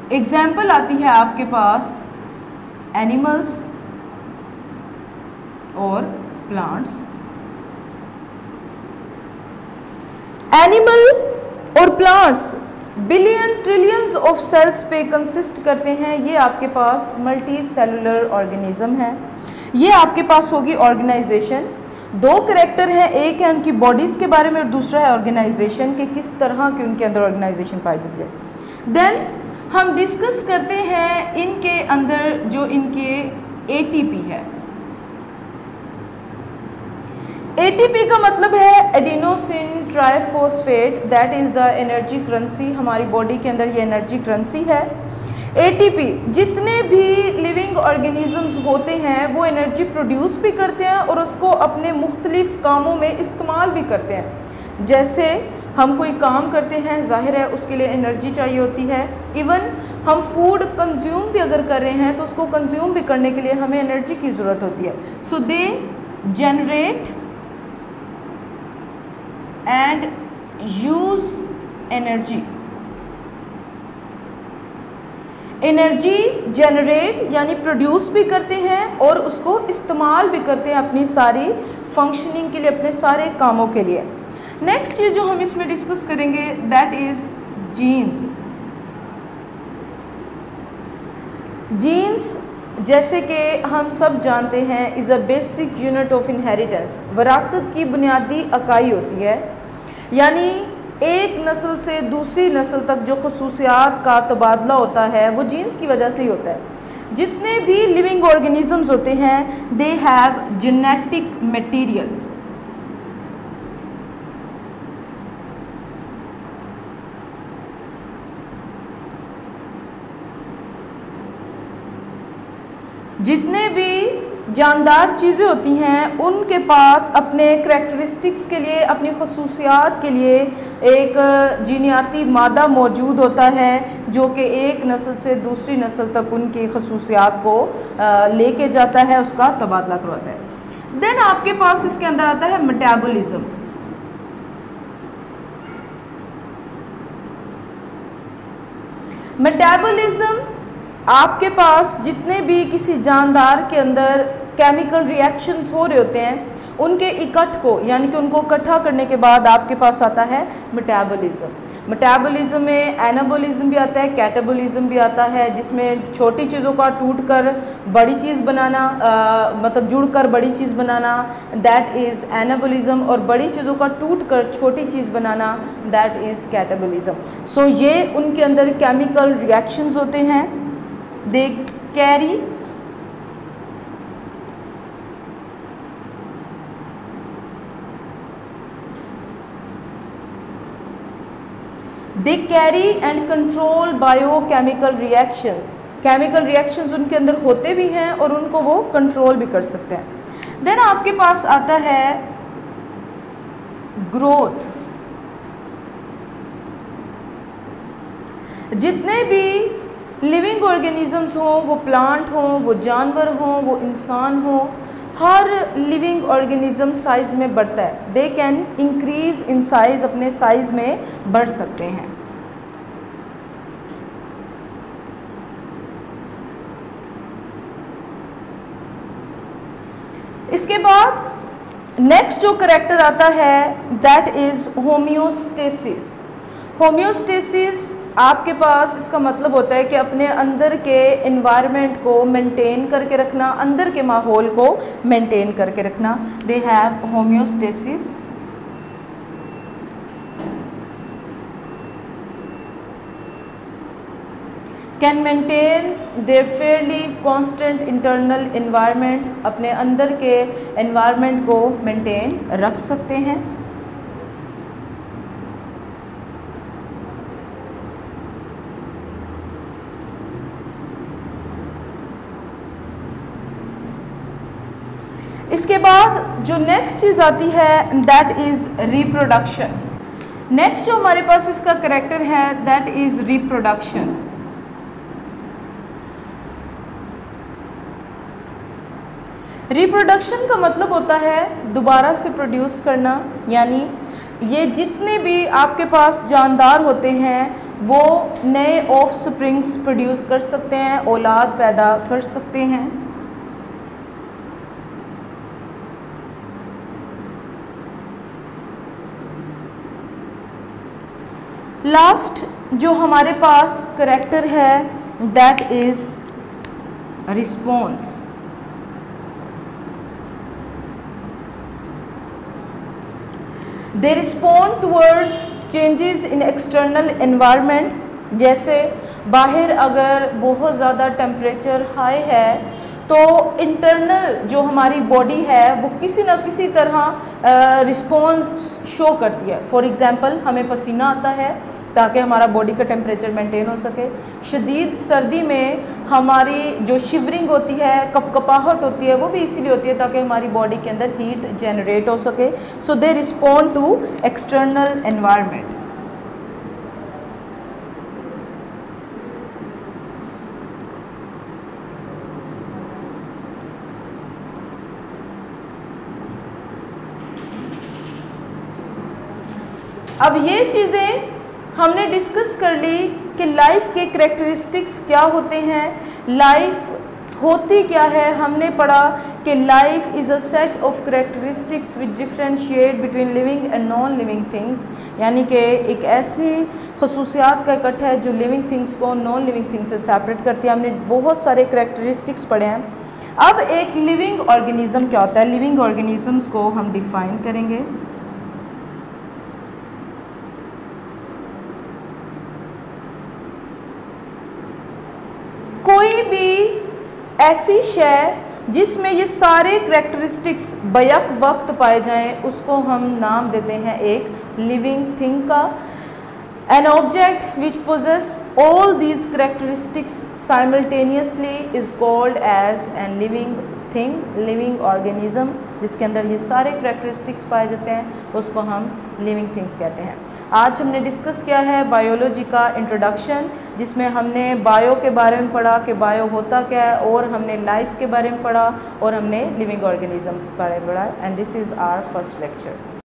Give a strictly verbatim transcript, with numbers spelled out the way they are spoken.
Example आती है आपके पास एनिमल्स और प्लांट्स। एनिमल और plants billion trillions of cells पे कंसिस्ट करते हैं। ये आपके पास मल्टी सेलुलर ऑर्गेनिज्म है। ये आपके पास होगी ऑर्गेनाइजेशन। दो करेक्टर हैं, एक है उनकी बॉडीज़ के बारे में और दूसरा है ऑर्गेनाइजेशन के किस तरह की उनके अंदर ऑर्गेनाइजेशन पाई जाती है। देन हम डिस्कस करते हैं इनके अंदर जो इनके एटीपी है। एटीपी का मतलब है adenosine triphosphate, that is the energy currency. हमारी बॉडी के अंदर ये एनर्जी करेंसी है। एटीपी जितने भी लिविंग ऑर्गेनिजम्स होते हैं वो एनर्जी प्रोड्यूस भी करते हैं और उसको अपने मुख्तलिफ कामों में इस्तेमाल भी करते हैं। जैसे हम कोई काम करते हैं, जाहिर है उसके लिए एनर्जी चाहिए होती है। इवन हम फूड कंज्यूम भी अगर कर रहे हैं तो उसको कंज्यूम भी करने के लिए हमें एनर्जी की ज़रूरत होती है। So they generate and use energy. Energy generate यानी प्रोड्यूस भी करते हैं और उसको इस्तेमाल भी करते हैं अपनी सारी फंक्शनिंग के लिए, अपने सारे कामों के लिए। नेक्स्ट चीज़ जो हम इसमें डिस्कस करेंगे दैट इज जीन्स। जीन्स जैसे कि हम सब जानते हैं is a basic unit of inheritance. विरासत की बुनियादी इकाई होती है, यानी एक नस्ल से दूसरी नस्ल तक जो खसूसियात का तबादला होता है वो जीन्स की वजह से ही होता है। जितने भी लिविंग ऑर्गेनिजम्स होते हैं दे हैव जेनेटिक मटेरियल। जितने भी जानदार चीज़ें होती हैं उनके पास अपने करैक्टरिस्टिक्स के लिए, अपनी खसूसियात के लिए एक जीनियाती मादा मौजूद होता है जो कि एक नस्ल से दूसरी नस्ल तक उनकी खसूसियात को लेके जाता है, उसका तबादला करवाता है। देन आपके पास इसके अंदर आता है मेटाबॉलिज्म। मेटाबॉलिज्म आपके पास जितने भी किसी जानदार के अंदर केमिकल रिएक्शंस हो रहे होते हैं उनके इकट्ठ को, यानी कि उनको इकट्ठा करने के बाद आपके पास आता है मेटाबॉलिज्म। मेटाबॉलिज्म में एनाबॉलिज्म भी आता है, कैटाबॉलिज्म भी आता है, जिसमें छोटी चीज़ों का टूट कर बड़ी चीज़ बनाना, आ, मतलब जुड़कर बड़ी चीज़ बनाना, दैट इज़ एनाबॉलिज्म। और बड़ी चीज़ों का टूट कर छोटी चीज़ बनाना, दैट इज़ कैटाबॉलिज्म। सो ये उनके अंदर केमिकल रिएक्शंस होते हैं। They carry they carry and control biochemical reactions. Chemical reactions उनके अंदर होते भी हैं और उनको वो कंट्रोल भी कर सकते हैं। देन आपके पास आता है ग्रोथ। जितने भी लिविंग ऑर्गेनिजम्स हों, वो प्लांट हों, वो जानवर हों, वो इंसान हों, हर लिविंग ऑर्गेनिज्म साइज़ में बढ़ता है। They can increase in size, अपने साइज़ में बढ़ सकते हैं। इसके बाद नेक्स्ट जो करेक्टर आता है दैट इज़ होम्योस्टेसिस। होम्योस्टेसिस आपके पास इसका मतलब होता है कि अपने अंदर के एनवायरनमेंट को मेंटेन करके रखना, अंदर के माहौल को मेंटेन करके रखना। They have homeostasis. Can maintain their fairly constant internal environment, अपने अंदर के एनवायरनमेंट को मेंटेन रख सकते हैं। इसके बाद जो नेक्स्ट चीज़ आती है दैट इज़ रिप्रोडक्शन। नेक्स्ट जो हमारे पास इसका करेक्टर है दैट इज़ रिप्रोडक्शन। रिप्रोडक्शन का मतलब होता है दोबारा से प्रोड्यूस करना, यानी ये जितने भी आपके पास जानदार होते हैं वो नए ऑफ स्प्रिंग्स प्रोड्यूस कर सकते हैं, औलाद पैदा कर सकते हैं। लास्ट जो हमारे पास करैक्टर है that is response. They respond towards changes in external environment. जैसे बाहर अगर बहुत ज़्यादा टेम्परेचर हाई है तो इंटरनल जो हमारी बॉडी है वो किसी न किसी तरह रिस्पॉन्स शो करती है। फॉर एग्ज़ाम्पल हमें पसीना आता है ताकि हमारा बॉडी का टेम्परेचर मेंटेन हो सके। शदीद सर्दी में हमारी जो शिवरिंग होती है, कपकपाहट होती है, वो भी इसीलिए होती है ताकि हमारी बॉडी के अंदर हीट जनरेट हो सके। So they respond to external environment. अब ये चीज़ें हमने डिस्कस कर ली कि लाइफ के करेक्टरिस्टिक्स क्या होते हैं, लाइफ होती क्या है। हमने पढ़ा कि life is a set of characteristics which differentiate between living and non living things, यानी कि एक ऐसी खसूसियात का इकट्ठा है जो लिविंग थिंग्स को नॉन लिविंग थिंग्स से सेपरेट करती है। हमने बहुत सारे करेक्टरिस्टिक्स पढ़े हैं। अब एक लिविंग ऑर्गेनिज्म क्या होता है, लिविंग ऑर्गेनिजम्स को हम डिफ़ाइन करेंगे। कोई भी ऐसी शय जिसमें ये सारे करेक्टरिस्टिक्स बैक वक्त पाए जाएं उसको हम नाम देते हैं एक लिविंग थिंग का। An object which possesses all these characteristics simultaneously is called as an living thing, living organism. जिसके अंदर ये सारे करेक्टरिस्टिक्स पाए जाते हैं उसको हम लिविंग थिंग्स कहते हैं। आज हमने डिस्कस किया है बायोलॉजी का इंट्रोडक्शन, जिसमें हमने बायो के बारे में पढ़ा कि बायो होता क्या है, और हमने लाइफ के बारे में पढ़ा, और हमने लिविंग ऑर्गेनिज्म के बारे में पढ़ा। And this is our first lecture.